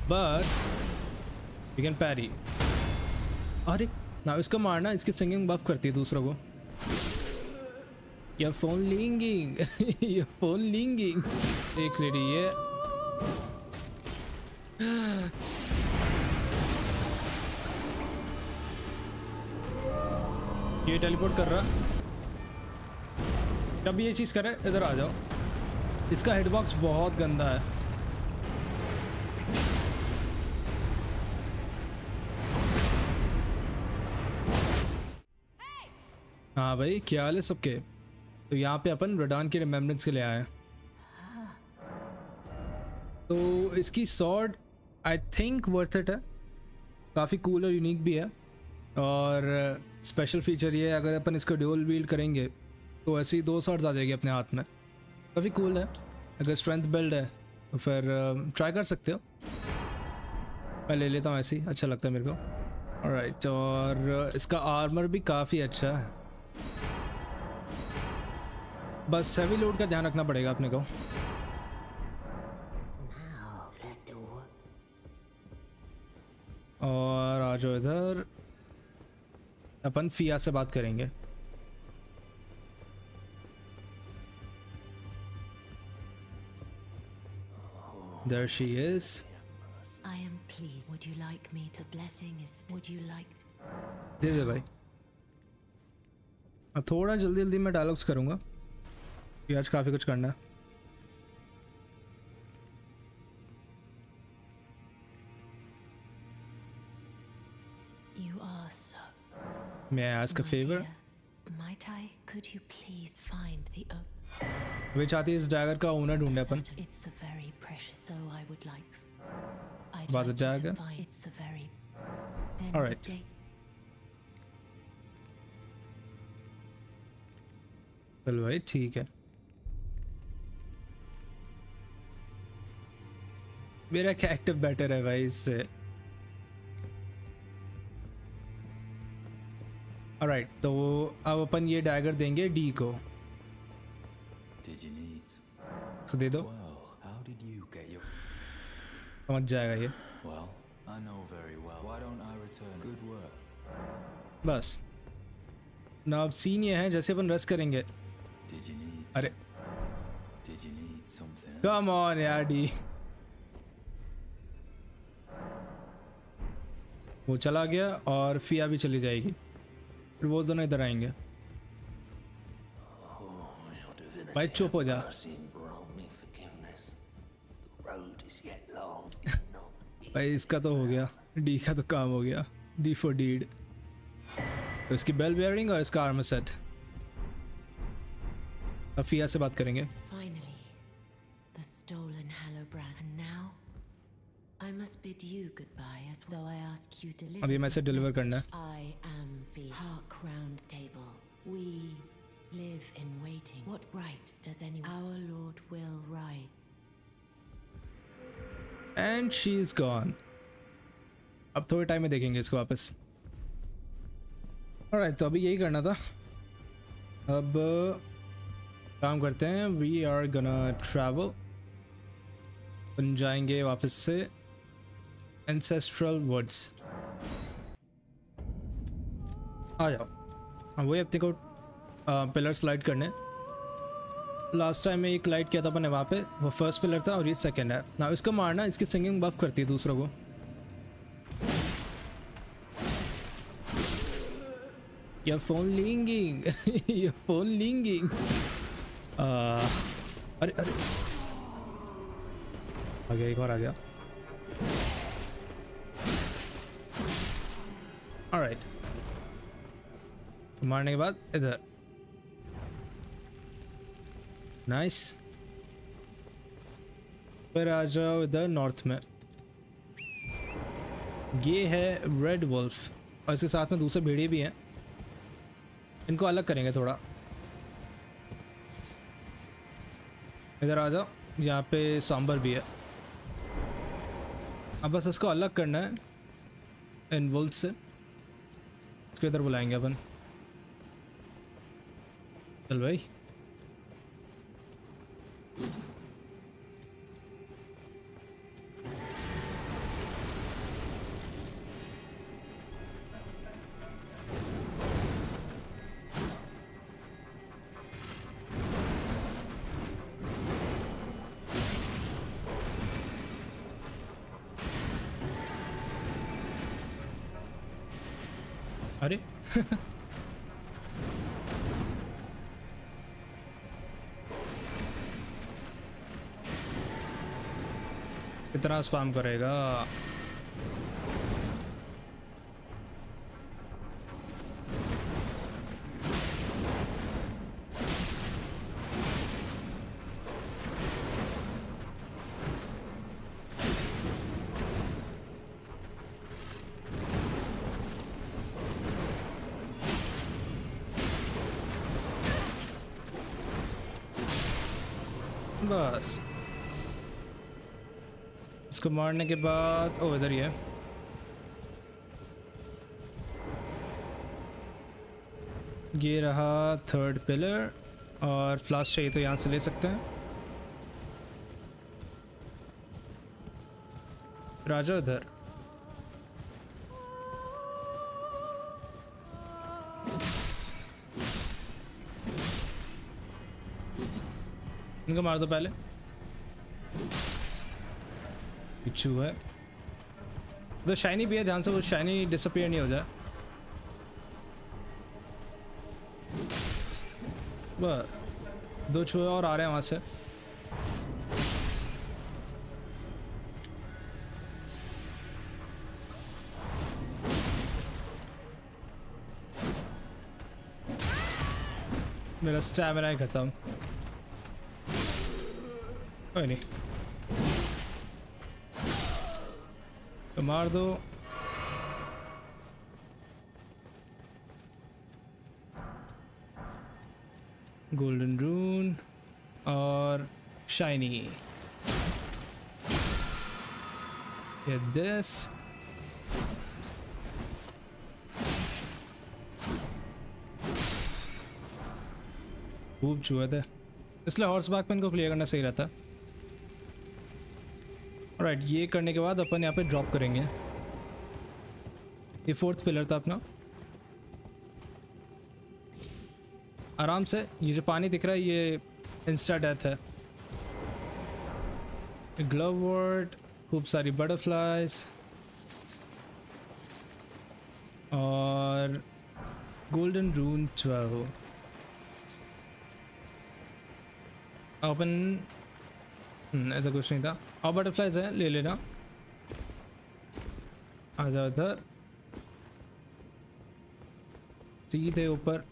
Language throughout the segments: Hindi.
But you can parry. अरे ना इसका मारना, इसकी सिंगिंग बफ करती है दूसरों को। Your phone ringing your phone ringing. एक लेडी ये टेलीपोर्ट कर रहा। जब ये चीज़ करे इधर आ जाओ। इसका हेडबॉक्स बहुत गंदा है। हाँ भाई क्या हाल है सबके। तो यहाँ पे अपन रडान के रिमेम्बरेंस के लिए आए हैं। तो इसकी sword I think worth it है, काफ़ी कूल और यूनिक भी है। और स्पेशल फीचर ये है अगर अपन इसको ड्यूल व्हील्ड करेंगे तो ऐसी 2 शॉट्स आ जाएगी अपने हाथ में, काफ़ी कूल है। अगर स्ट्रेंथ बिल्ड है तो फिर ट्राई कर सकते हो। मैं ले लेता हूँ ऐसे ही, अच्छा लगता है मेरे को। ऑलराइट, और इसका आर्मर भी काफ़ी अच्छा है, बस हैवी लोड का ध्यान रखना पड़ेगा अपने को। और आ जाओ इधर, अपन फिया से बात करेंगे। There she is. I am pleased. Would you like me to blessing is? Would you like? दे दे भाई। अब थोड़ा जल्दी जल्दी मैं डायलॉग्स करूँगा, आज काफ़ी कुछ करना है। You are so. May I ask a favor? Might I? Could you please find the? वे चाहती है इस डैगर का ओनर ढूंढे अपन। It's a very precious. So I would like. About the dagger? It's a very. Then All right. चल भाई ठीक है। मेरा कैरेक्टर बेटर है भाई इससे। ऑलराइट, तो अब अपन ये डैगर देंगे डी को। तो दे दो, समझ जाएगा ये। बस ना अब सीन ये है जैसे अपन रस करेंगे। अरे कम ऑन यार डी, वो चला गया और फिया भी चली जाएगी, फिर वो दोनों इधर आएंगे। भाई चुप हो जा। भाई इसका तो हो गया, डी का तो काम हो गया। D for deed. तो इसकी बेल बेयरिंग और इसका आर्मर सेट। अब फिया से बात करेंगे। Finally, the stolen Hallowbrand, and now I must bid you goodbye, as though I ask you to deliver. अब ये मैसेज डिलीवर करना है। I am the Hark Round Table. We live in waiting. What right does anyone? Our Lord will right. And she's gone. अब थोड़े टाइम में देखेंगे इसको वापस। Alright, तो अभी यही करना था। अब काम करते हैं। We are gonna travel. अपन जाएंगे वापस से Ancestral Woods। आ जाओ। अब वही अपने को पिलर स्लाइड करने। लास्ट टाइम में एक लाइट किया था अपने वहाँ पे, वो फर्स्ट पिलर था और ये सेकंड है ना। इसका मारना, इसकी सिंगिंग बफ करती है दूसरों को। Your phone ringing your phone ringing. अरे अरे आ गया, एक और आ गया। ऑलराइट, मारने के बाद इधर नाइस। फिर आ जाओ इधर नॉर्थ में। ये है रेड वुल्फ और इसके साथ में दूसरे भेड़िए भी हैं। इनको अलग करेंगे थोड़ा। इधर आ जाओ, यहाँ पे सांबर भी है। अब बस इसको अलग करना है इन वुल्फ से। इसको इधर बुलाएंगे अपन। चल भाई, अरे कितना स्पैम करेगा। बस इसको मारने के बाद ओ इधर ही है। ये रहा थर्ड पिलर और फ्लास्क चाहिए तो यहाँ से ले सकते हैं। राजा उधर। इनको मार दो पहले। पिछू है तो शाइनी भी है, ध्यान से वो शाइनी डिसअपीयर नहीं हो जाए। बस 2 चूहे और आ रहे हैं वहां से। मेरा स्टैमिना ही खत्म। कोई नहीं तो मार दो। गोल्डन रून और शाइनी। Get this। खूब चूहे थे इसलिए हॉर्स बैक पेन को क्लियर करना सही रहता। राइट ये करने के बाद अपन यहाँ पे ड्रॉप करेंगे। ये 4th पिलर था अपना। आराम से ये जो पानी दिख रहा है ये इंस्टा डेथ है। ग्लव वर्ड, खूब सारी बटरफ्लाइज और गोल्डन रून 12। अपन ऐसा कुछ नहीं था और बटरफ्लाइज है ले लेना। आ जाओ इधर सीधे ऊपर।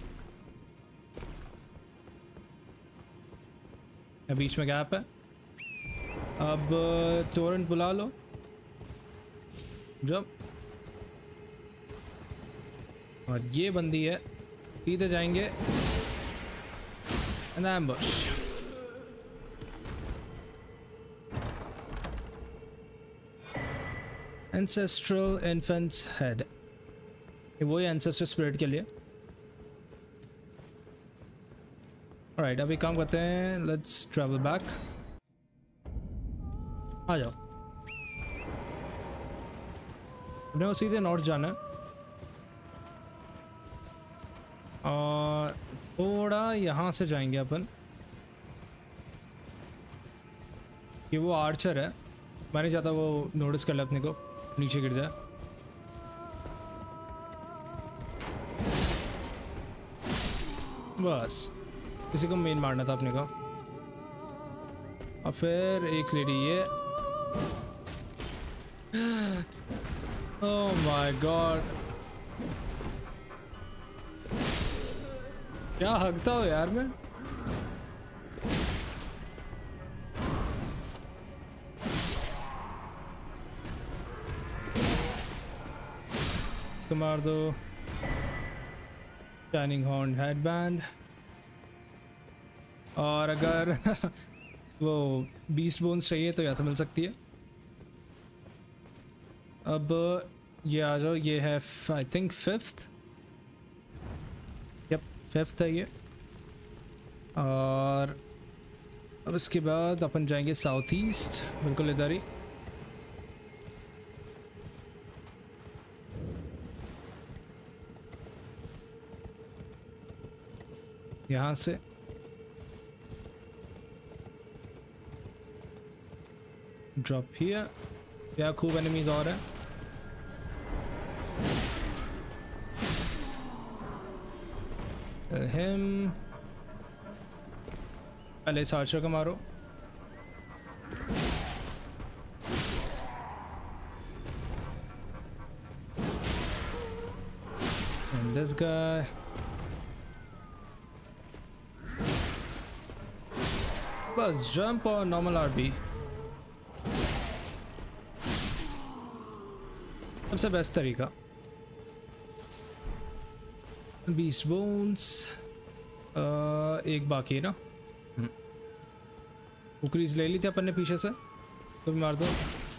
बीच में गैप है। अब टोरेंट बुला लो जब। और ये बंदी है सीधे जाएंगे। एम्बुश। एंसेस्ट्रल इन्फेंट्स हेड, वही एंसेस्टर स्पिरिट के लिए। ऑलराइट अभी काम करते हैं। Let's travel back. आ जाओ अपने को सीधे नॉर्थ जाना है और थोड़ा यहाँ से जाएंगे अपन। कि वो आर्चर है, मैं नहीं चाहता वो नोटिस कर ले अपने को, नीचे गिर जाए। बस किसी को मेन मारना था अपने को। और फिर एक लेडी ये। ओह माय गॉड क्या हगता हो यार मैं। इसको मार दो। Shining horn headband. और अगर वो बीस्ट बोन्स चाहिए तो यहाँ से मिल सकती है। अब ये आ जाओ, ये है I think 5th। Yup 5th है ये। और अब इसके बाद अपन जाएंगे साउथ ईस्ट, बिल्कुल इधर ही। यहाँ से ड्रॉप हियर। या खूब एनिमीज और हैं। हिम पहले इस आर्चर को मारो। And this guy. बस जंप और नॉर्मल आरबी सबसे बेस्ट तरीका। बीस्ट बोन्स एक बाकी है ना, कुकरीज ले ली थी अपन ने पीछे से, तो भी मार दो।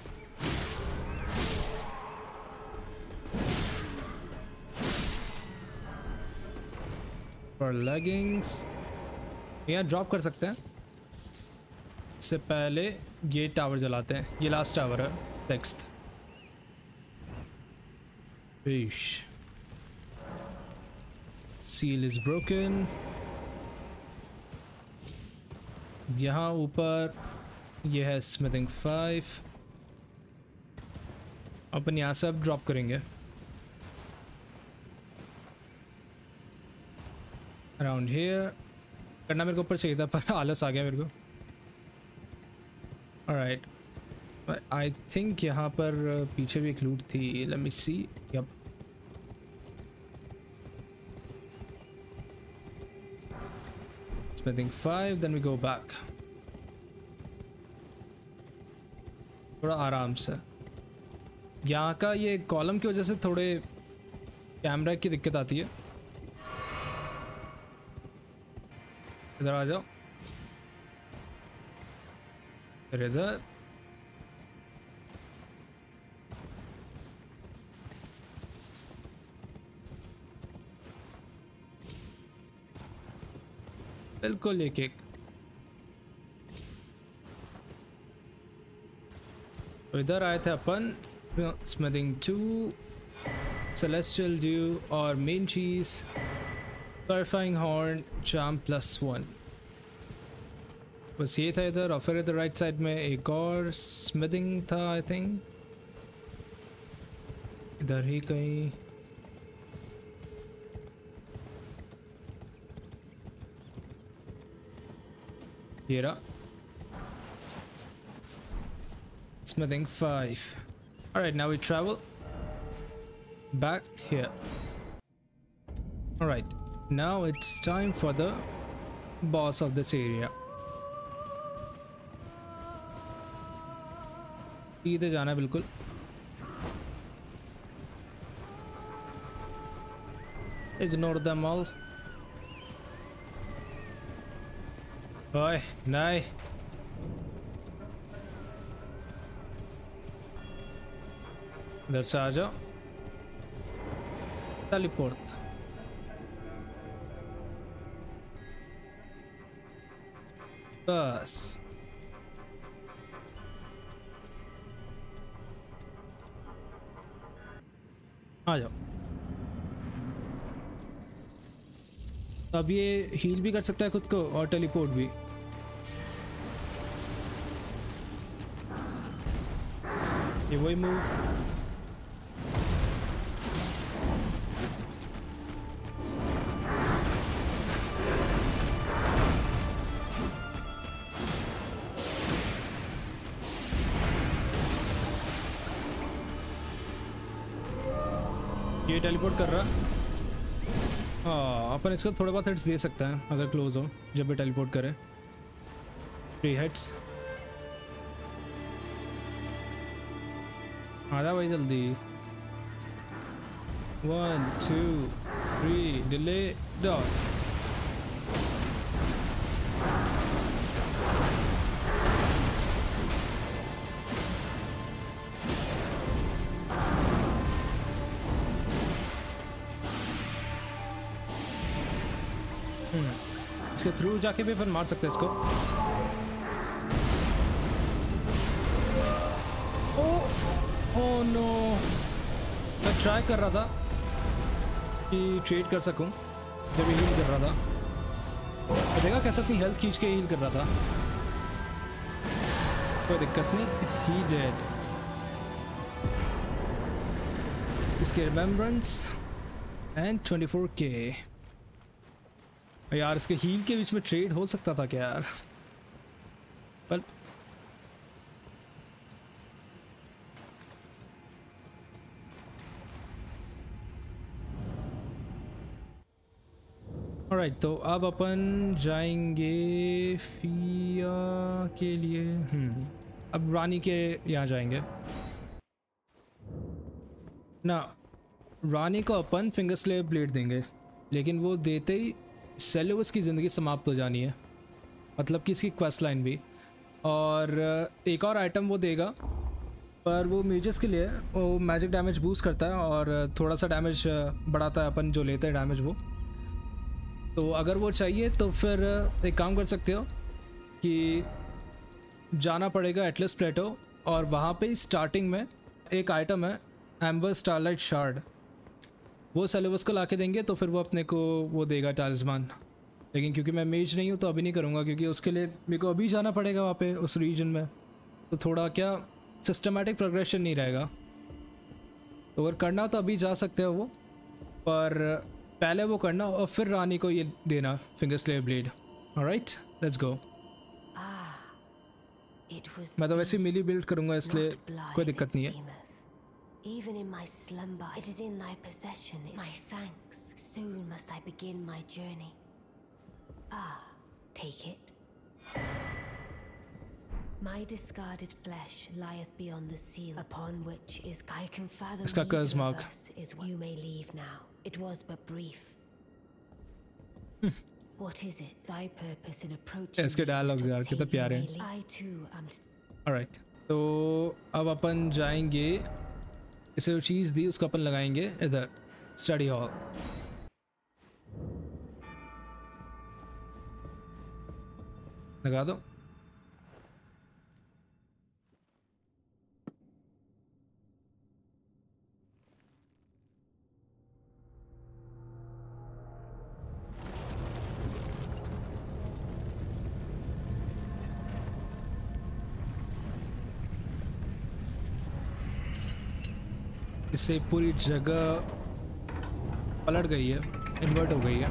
और लेगिंग्स यहाँ ड्रॉप कर सकते हैं। इससे पहले ये टावर जलाते हैं, ये लास्ट टावर है, नेक्स्ट। Seal is broken. यहाँ ऊपर ये है स्मिथिंग 5, अपन यहाँ से अब ड्रॉप करेंगे अराउंड हियर। करना मेरे को ऊपर चाहिए था पर आलस आ गया मेरे को। ऑलराइट, आई थिंक यहाँ पर पीछे भी एक लूट थी, let me see. Yup, smithing 5, then we go back. थोड़ा आराम से। यहाँ का ये कॉलम की वजह से थोड़े कैमरा की दिक्कत आती है। इधर आ जाओ, फिर इधर। बिल्कुल एक एक। तो इधर आए थे अपन स्मिथिंग 2, सेलेस्टियल ड्यू और मेन चीज क्लैरिफाइंग हॉर्न चार्म +1। बस ये था इधर। और फिर इधर राइट साइड में एक और स्मिथिंग था आई थिंक, इधर ही कहीं। ये रहा smithing 5. Alright, now we travel back here. Alright, now it's time for the boss of this area. सीधे जाना है बिल्कुल। Ignore them all. ओए नहीं, इधर से आ जाओ। टेलीपोर्ट। बस आ जाओ। अब ये हील भी कर सकता है खुद को और टेलीपोर्ट भी। ये वही मूव। ये टेलीपोर्ट कर रहा। हाँ, अपन इसको थोड़ा बहुत हिट्स दे सकते हैं अगर क्लोज हो, जब भी टेलीपोर्ट करे। 3 हिट्स आ जा भाई जल्दी। 1 2 3 डिले डॉट। इसके थ्रू जाके भी अपन मार सकते हैं इसको। ओह नो, मैं ट्राई कर रहा था कि ट्रेड कर सकूं जब हील कर रहा था। तो देखा कैसे अपनी हेल्थ खींच के हील कर रहा था। कोई दिक्कत नहीं, ही डेड। इसके रिमेम्बरेंस एंड 24K। यार इसके हील के बीच में ट्रेड हो सकता था क्या यार? पर ऑलराइट, तो अब अपन जाएंगे फिया के लिए। अब रानी के यहाँ जाएंगे ना। रानी को अपन फिंगर स्लेव ब्लेड देंगे, लेकिन वो देते ही सेलुबस की ज़िंदगी समाप्त हो जानी है, मतलब कि इसकी क्वेस्ट लाइन भी। और एक और आइटम वो देगा, पर वो मेजर्स के लिए वो मैजिक डैमेज बूस्ट करता है और थोड़ा सा डैमेज बढ़ाता है अपन जो लेते हैं डैमेज वो। तो अगर वो चाहिए तो फिर एक काम कर सकते हो कि जाना पड़ेगा एटलस प्लेटो, और वहाँ पे स्टार्टिंग में एक आइटम है एम्बर स्टारलाइट शार्ड, वो सेलेबस को लाके देंगे तो फिर वो अपने को वो देगा टालिस्मान। लेकिन क्योंकि मैं मेज नहीं हूँ तो अभी नहीं करूँगा, क्योंकि उसके लिए मेरे को अभी जाना पड़ेगा वहाँ पे उस रीजन में, तो थोड़ा क्या सिस्टमेटिक प्रोग्रेशन नहीं रहेगा। तो अगर करना तो अभी जा सकते हो वो, पर पहले वो करना और फिर रानी को ये देना finger slayer blade. Alright, let's go. मैं तो वैसे मिली बिल्ड करूँगा इसलिए कोई दिक्कत नहीं है। Even in my slumber, it is in thy possession. My thanks. Soon must I begin my journey. Take it. My discarded flesh lieth beyond the seal upon which is I can fathom. Iska curse mark. You may leave now. It was but brief. What is it? Thy purpose in approaching? इसके dialogues यार कितने प्यारे हैं। I too am. Alright, तो अब अपन जाएंगे, इसे जो चीज़ दी उसको अपन लगाएंगे इधर स्टडी हॉल। लगा दो। इससे पूरी जगह पलट गई है, इन्वर्ट हो गई है।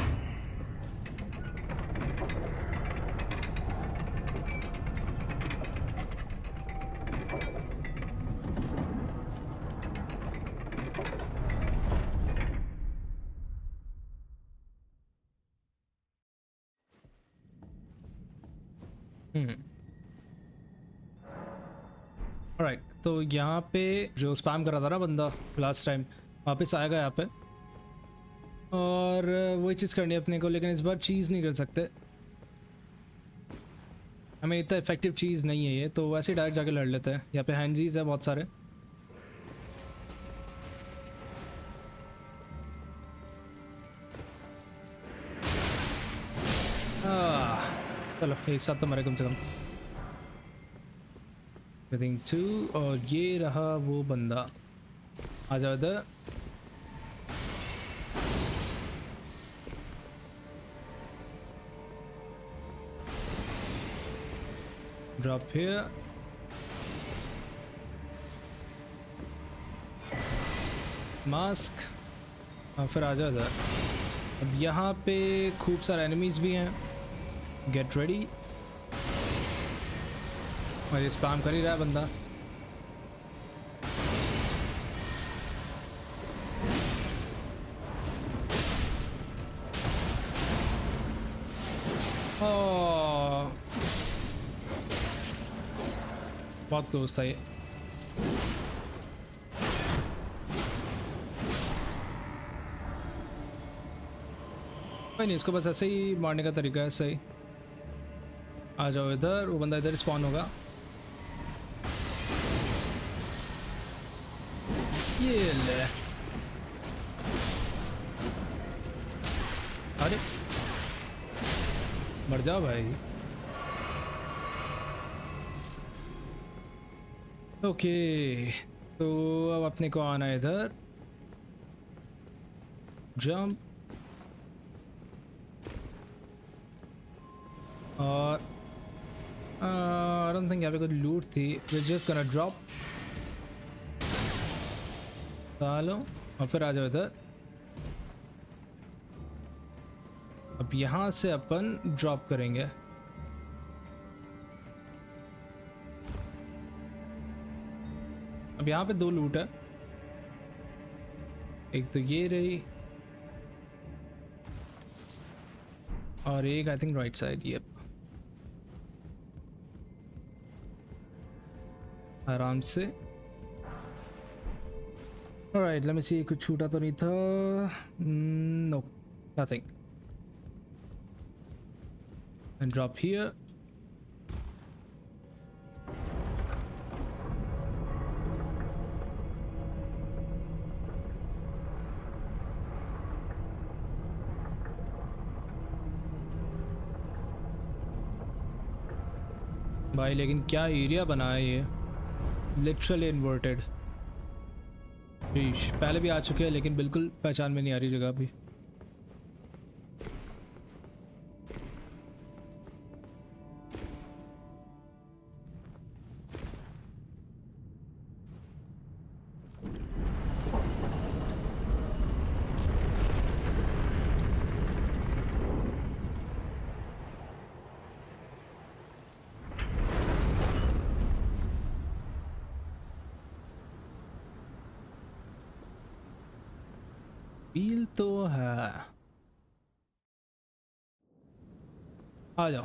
राइट, तो यहाँ पे जो स्पैम कर रहा था ना बंदा लास्ट टाइम, वापस आएगा यहाँ पे और वही चीज़ करनी है अपने को, लेकिन इस बार चीज़ नहीं कर सकते। हमें इतना इफेक्टिव चीज़ नहीं है ये, तो वैसे डायरेक्ट जाके लड़ लेते हैं। यहाँ पे हैंडजीज है बहुत सारे। चलो एक साथ तो मरे कम से कम। Within 2, और ये रहा वो बंदा। आ जाओ इधर। Drop here. मास्क, और फिर आ जाओ इधर। अब यहाँ पे खूब सारे एनिमीज भी हैं। Get ready. और ये स्पैम कर ही रहा है बंदा। बहुत क्लोज था ये। नहीं, इसको बस ऐसे ही मारने का तरीका है सही। आ जाओ इधर, वो बंदा इधर स्पॉन होगा। ये ले, अरे मर जाओ भाई। ओके, तो अब अपने को आना है इधर। जंप, और आई डोंट थिंक यहाँ पे कोई लूट थी। वी जस्ट गोना ड्रॉप सालो, और फिर आ जाओ इधर। अब यहाँ से अपन ड्रॉप करेंगे। अब यहाँ पे 2 लूट है, एक तो ये रही और एक आई थिंक राइट साइड। ये आराम से। ऑलराइट, लेट मी सी, कुछ छूटा तो नहीं था? No, nothing. And drop here. भाई लेकिन क्या एरिया बना है ये, लिटरली इन्वर्टेड। पहले भी आ चुके हैं लेकिन बिल्कुल पहचान में नहीं आ रही जगह भी। व्हील तो है, आ जाओ।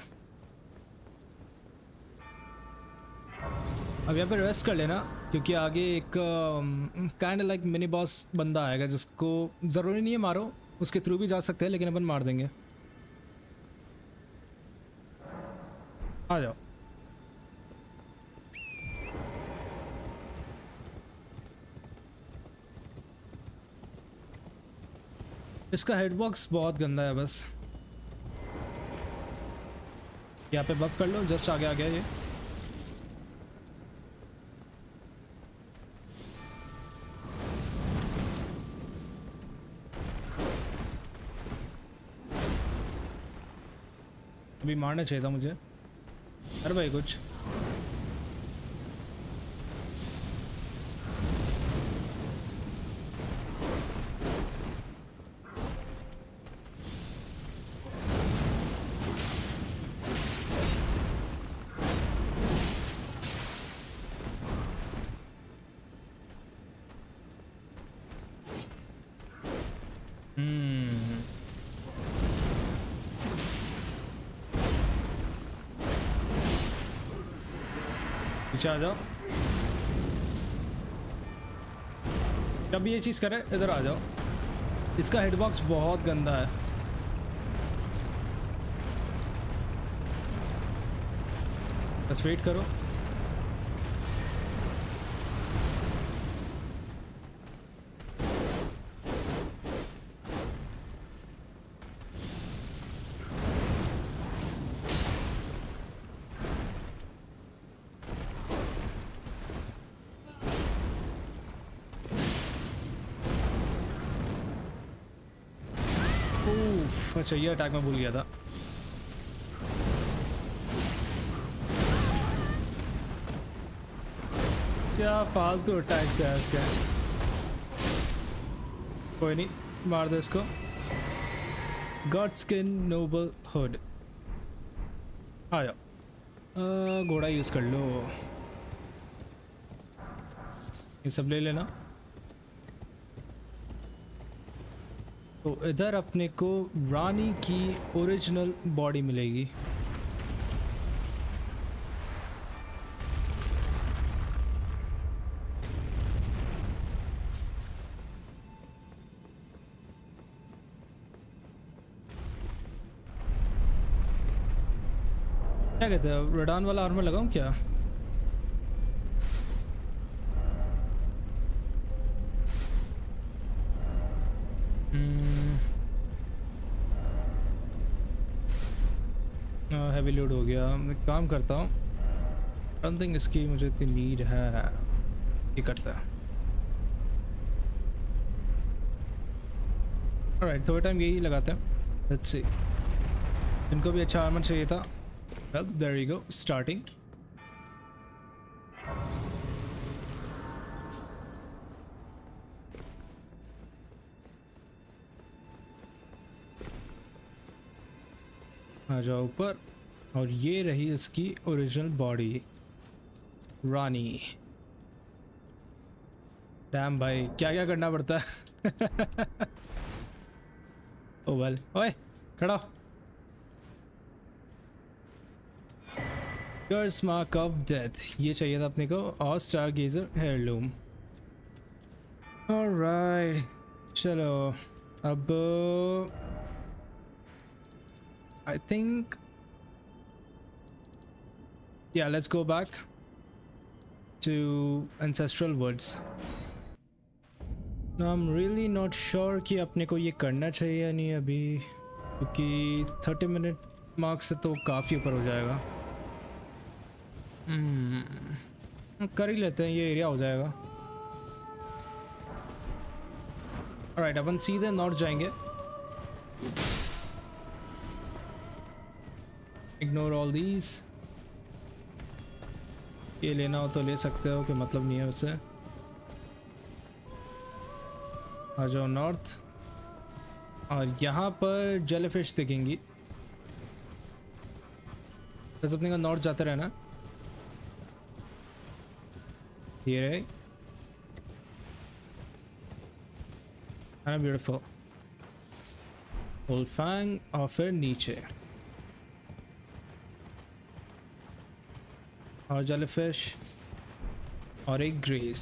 अब यहाँ पे रेस्ट कर लेना क्योंकि आगे एक काइंड लाइक मिनी बॉस बंदा आएगा जिसको ज़रूरी नहीं है मारो, उसके थ्रू भी जा सकते हैं लेकिन अपन मार देंगे। आ जाओ। इसका हेडबॉक्स बहुत गंदा है, बस यहाँ पे बफ कर लो, जस्ट आगे आ गया ये। अभी मारना चाहिए था मुझे। अरे भाई कुछ पीछे आ जाओ। जब ये चीज़ करे इधर आ जाओ। इसका हेडबॉक्स बहुत गंदा है। बस वेट करो। अच्छा ये अटैक में भूल गया था। क्या फालतू अटैक से है इसका। कोई नहीं, मार दो इसको। Godskin noble hood. आ जाओ। घोड़ा यूज कर लो। ये सब ले लेना। तो इधर अपने को रानी की ओरिजिनल बॉडी मिलेगी। क्या कहते हैं, रेडान वाला आर्मर लगाऊं क्या? हैवी लोड हो गया। मैं काम करता हूँ। आई थिंक इसकी मुझे इतनी नीड है। ये करता है। ऑलराइट, थोड़ा टाइम यही लगाते हैं। Let's see. इनको भी अच्छा आर्मर चाहिए था। Well there you go, starting. आ जाओ ऊपर। और ये रही इसकी ओरिजिनल बॉडी, रानी। डैम भाई, क्या क्या करना पड़ता है। ओ वेल, ओए खड़ा। कर्स मार्क ऑफ डेथ, ये चाहिए था अपने को, और स्टार गेजर हेयरलूम। ऑलराइट, चलो अब आई थिंक या let's go back to ancestral woods. I am really not sure कि अपने को ये करना चाहिए या नहीं अभी, क्योंकि 30 मिनट मार्क से तो काफ़ी ऊपर हो जाएगा। कर ही लेते हैं, ये एरिया हो जाएगा। ऑलराइट, अपन सीधे नॉर्थ जाएंगे। Ignore all these. ये लेना हो तो ले सकते हो, कि मतलब नहीं है वैसे। आ जाओ नॉर्थ, और यहाँ पर जेलीफिश दिखेंगी। बस अपने का नॉर्थ जाते रहना। ये रहे, ब्यूटीफुल। वुल्फैंग, और फिर नीचे और जेलीफिश और एक ग्रेस।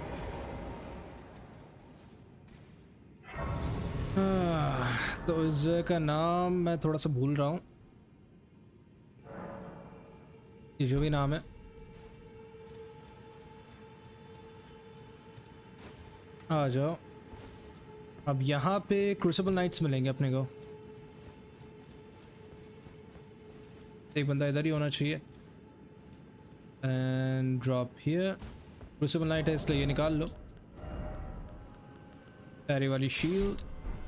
तो इस जगह का नाम मैं थोड़ा सा भूल रहा हूँ, ये जो भी नाम है। आ जाओ। अब यहाँ पे क्रूसिबल नाइट्स मिलेंगे अपने को। एक बंदा इधर ही होना चाहिए। And drop here. Crucible knight है इसलिए ये निकाल लो। पैरी वाली शील्ड।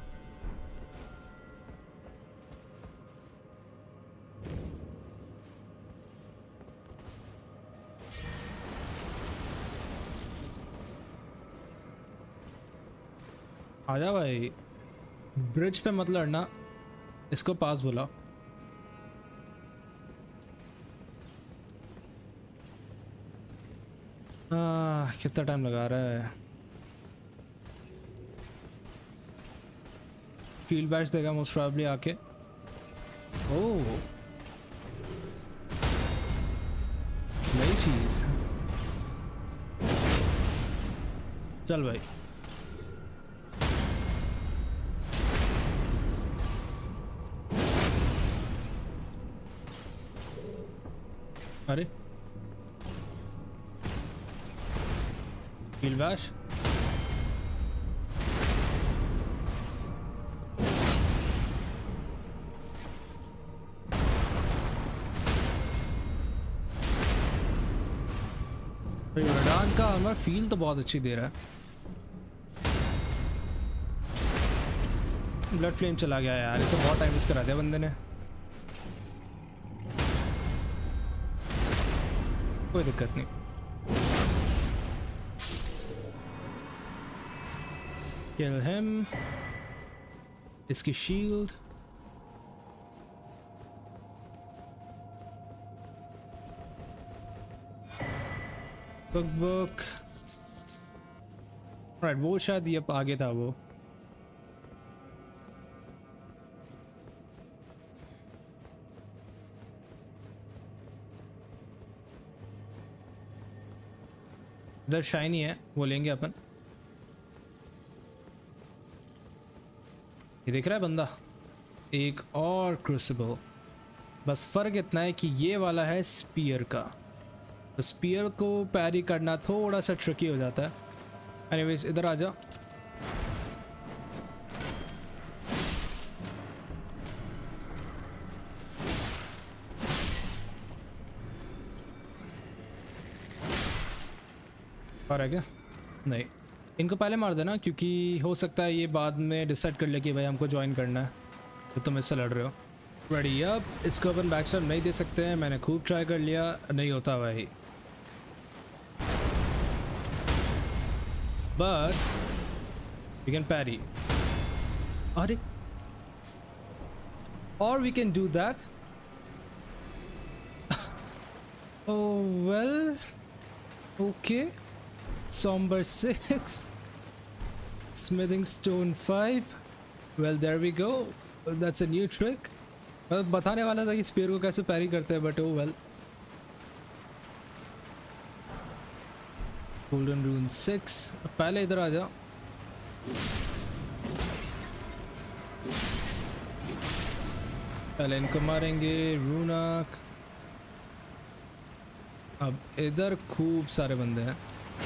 आजा भाई, ब्रिज पे मत लड़ना, इसको पास बुलाओ। कितना टाइम लगा रहा है। फील्ड बैच देगा मोस्ट प्रोबेबली आके। ओह, नई चीज। चल भाई, अरे फील्ड बैच। रडान का आर्मर फील तो बहुत अच्छी दे रहा है। ब्लड फ्लेम चला गया यार, इसे बहुत टाइम वेस्ट करा दिया बंदे ने। कोई दिक्कत नहीं। Kill him. इसकी शील्ड। कुकबुक। राइट, वो शायद ये आगे था वो। इधर शाइनी है, वो लेंगे अपन। ये दिख रहा है बंदा, एक और क्रूसिबल। बस फर्क इतना है कि ये वाला है स्पीयर का, तो स्पीयर को पैरी करना थोड़ा सा ट्रिकी हो जाता है। एनीवेज, इधर आ जा। और है क्या? नहीं, इनको पहले मार देना, क्योंकि हो सकता है ये बाद में डिसाइड कर ले कि भाई हमको ज्वाइन करना है, तो तुम इससे लड़ रहे हो। रेडी। अब इसको अपन बैक स्टैब नहीं दे सकते हैं, मैंने खूब ट्राई कर लिया, नहीं होता भाई। But we can parry. अरे, और we can do that Oh well, okay. Somber 6, Smithing Stone 5. Well, there we go. That's a new trick. बताने वाला था कि स्पीयर को कैसे पैरी करते हैं, but oh well. Golden Rune 6. पहले इधर आ जा. पहले इनको मारेंगे. रूनाक. अब इधर खूब सारे बंदे हैं.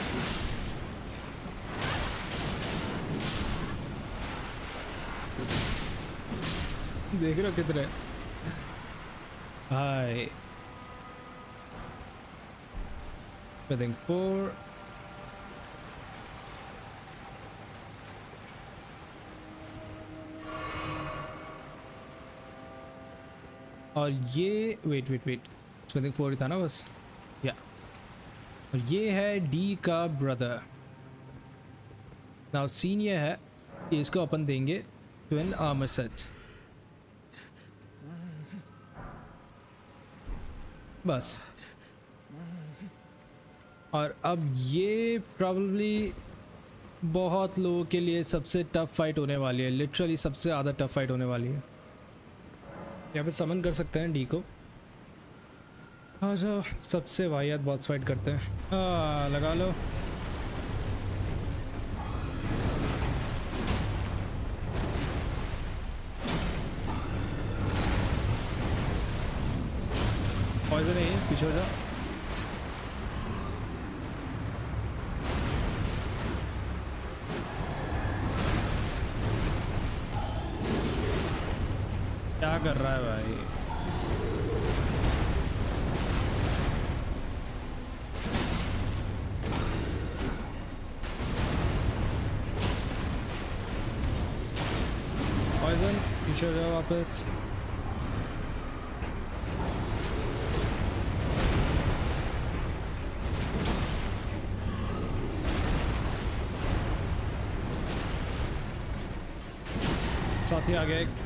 देख रहे हो कितने. हाय. I think 4. और ये वेट स्मिथिंग 4 ही था ना बस. या और ये है डी का ब्रदर. नाउ सीन ये है कि इसको अपन देंगे ट्विन आर्मर सेट. बस. और अब ये प्रॉब्ली बहुत लोगों के लिए सबसे टफ फाइट होने वाली है. लिटरली सबसे ज़्यादा टफ फाइट होने वाली है. यहाँ पे समन कर सकते हैं डी को. हाँ जो सबसे वाहियात बॉस फाइट करते हैं. हाँ लगा लो. पॉइजन नहीं है, पीछे हो जा. क्या कर रहा है भाई. पॉइजन पीछे हो जाओ वापस. साथी आ गए.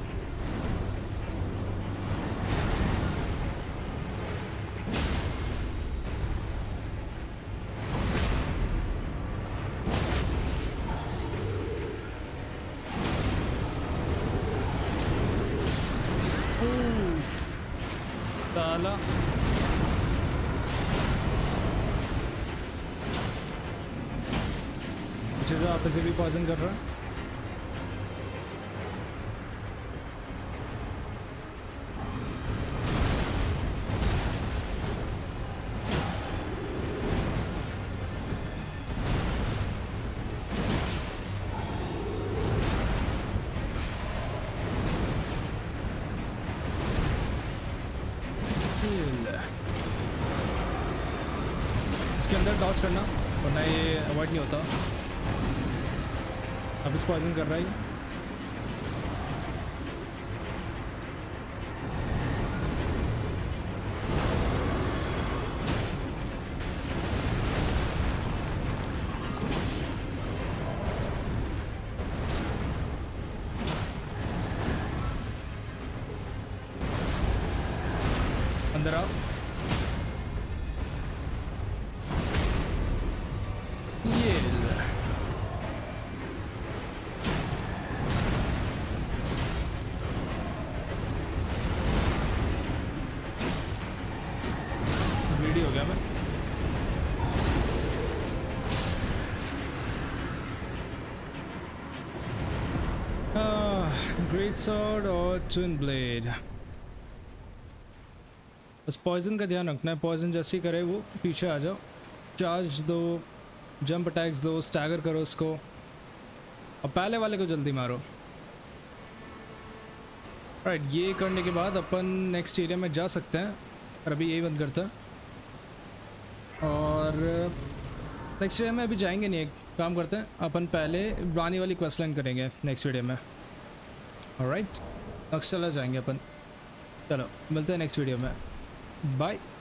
ताला पीछे जो आप से भी पॉइजन कर रहा है. इसके अंदर डॉज करना वरना ये अवॉइड नहीं होता. अब इस पॉइजन कर रहा है. अंदर आओ. हो गया मैं. ग्रेट सॉर्ड और ट्विन ब्लेड. बस पॉइजन का ध्यान रखना है. पॉइजन जैसे ही करे वो पीछे आ जाओ. चार्ज दो, जंप अटैक्स दो, स्टैगर करो उसको और पहले वाले को जल्दी मारो. राइट, ये करने के बाद अपन नेक्स्ट एरिया में जा सकते हैं. और अभी यही बंद करता है. और नेक्स्ट वीडियो में अभी जाएंगे नहीं. एक काम करते हैं अपन पहले रानी वाली क्वेस्ट लाइन करेंगे नेक्स्ट वीडियो में. ऑलराइट, अक्सला जाएंगे अपन. चलो मिलते हैं नेक्स्ट वीडियो में. बाय.